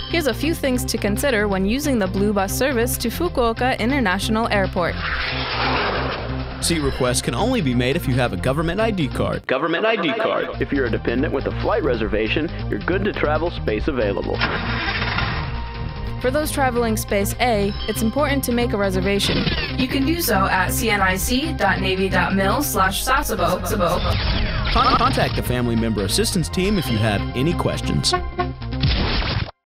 Here's a few things to consider when using the Blue Bus service to Fukuoka International Airport. Seat requests can only be made if you have a government ID card. Government ID card. If you're a dependent with a flight reservation, you're good to travel, space available. For those traveling Space A, it's important to make a reservation. You can do so at cnic.navy.mil/Sasebo. Contact the Family Member Assistance Team if you have any questions.